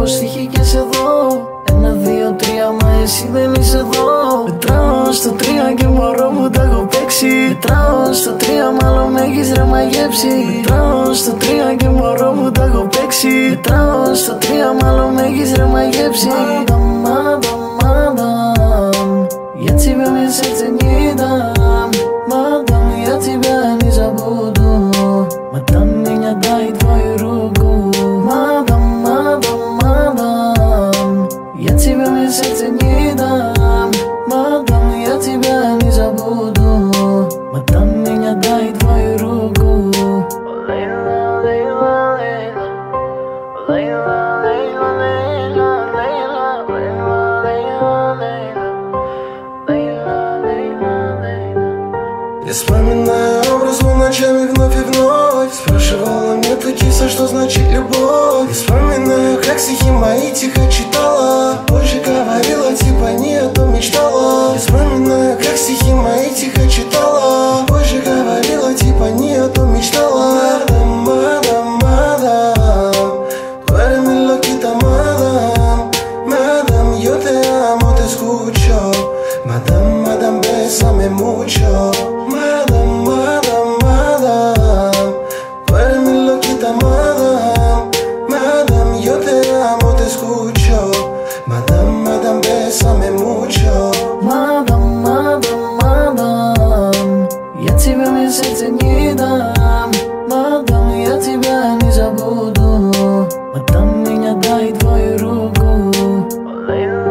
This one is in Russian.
πως τύχηκες εδώ. 1, 2, 3, μα εσύ δεν είσαι εδώ. Μετράω στο 3 και μωρό μου τα έχω παίξει. Μετράω στο 3, μάλλον με έχεις ρε μαγέψει. Μετράω στο 3 και μωρό μου τα έχω παίξει. Μετράω στο 3, μάλλον με έχεις ρε μαγέψει. Мадам, я тебя в сердце не дам. Мадам, я тебя не забуду. Мадам, меня дай твою руку. Мадам, я тебя в сердце не дам. Мадам, я тебя не забуду. Мадам, меня дай твою руку. Лейла, Лейла, Лейла, Лейла, Лейла, Лейла, Лейла, Лейла, Лейла, Лейла. Я вспоминаю образ ночами вновь и вновь. Спрашивала меня ты киса, что значит любовь. Я вспоминаю, как стихи мои тихо читала. Позже говорила, типа не о том мечтала. Я вспоминаю, как стихи мои тихо читала. Позже говорила, типа не о том мечтала. Мадам, мадам, tú eres mi loquita, madam. Madam, yo te amo, te escucho. Madam, madam, bésame mucho. Madam, madam, madam, tú eres mi loquita, madam. Madam, yo te amo, te escucho. Madam, madam, bésame mucho. Мадам, я тебя в сердце не дам. Мадам, я тебя не забуду. Мадам, меня дай твою руку.